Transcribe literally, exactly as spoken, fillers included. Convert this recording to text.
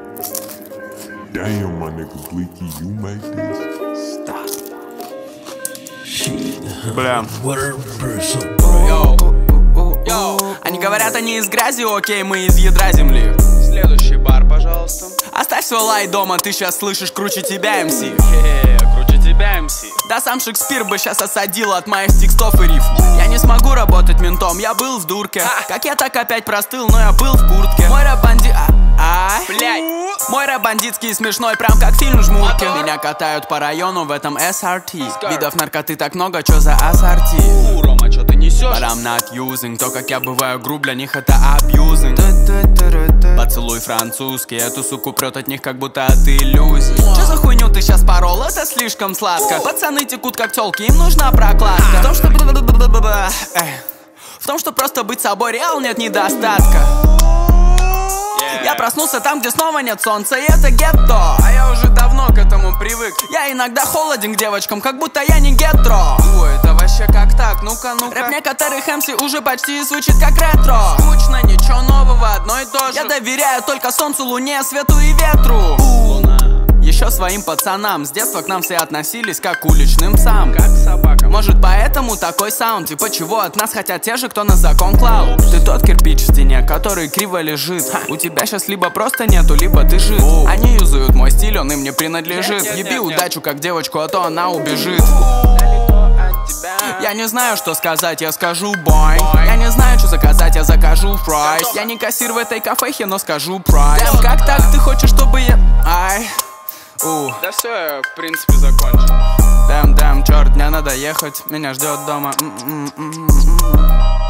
Damn, my nigga Bleaky, you make this? Бля. Йоу. Йоу. Они говорят, они из грязи, окей, мы из ядра земли. Следующий бар, пожалуйста. Оставь свой лай дома, ты сейчас слышишь круче тебя, эм си. Хе-хе, круче тебя, эм си. Да сам Шекспир бы сейчас осадил от моих текстов и рифм. Я не смогу работать ментом, я был в дурке. Как я так опять простыл, но я был в куртке. Мой рэп банди... Ай, блядь. Мой рэп бандитский смешной, прям как фильм «Жмурки». Меня катают по району в этом эс ар ти. Видов наркоты так много, чё за ассорти? У, Рома, чё ты несёшь? But I'm not using. То, как я бываю груб, для них это абьюзинг. Поцелуй французский, эту суку прёт от них, как будто от иллюзий. Чё за хуйню ты сейчас порол? Это слишком сладко. Пацаны текут как тёлки, им нужна прокладка. В том, что... В том, что просто быть собой реал нет недостатка. Я проснулся там, где снова нет солнца, и это гетто. А я уже давно к этому привык. Я иногда холоден к девочкам, как будто я не гетро. Ой, это вообще как так? Ну-ка, ну-ка. Рэп некоторых эм си уже почти звучит как ретро. Скучно, ничего нового, одно и то же. Я доверяю только солнцу, луне, свету и ветру. Луна. Еще своим пацанам. С детства к нам все относились как к уличным псам. Как собакам. Может, поэтому такой саунд. Типа чего от нас хотят те же, кто на закон клал. Ты тот кирпич в стене, который криво лежит. Ха. У тебя сейчас либо просто нету, либо ты жив. Оу. Они юзают мой стиль, он им не принадлежит. Нет, нет, Еби нет, удачу нет. как девочку, а то она убежит. Я не знаю, что сказать, я скажу бой. Я не знаю, что заказать, я закажу фрайс. Я не кассир в этой кафехе, но скажу прайс. Дэм, как так ты хочешь, чтобы я... Ай. У. Да все, я в принципе закончил. Дэм, дэм, черт, мне надо ехать. Меня ждет дома. М -м -м -м -м.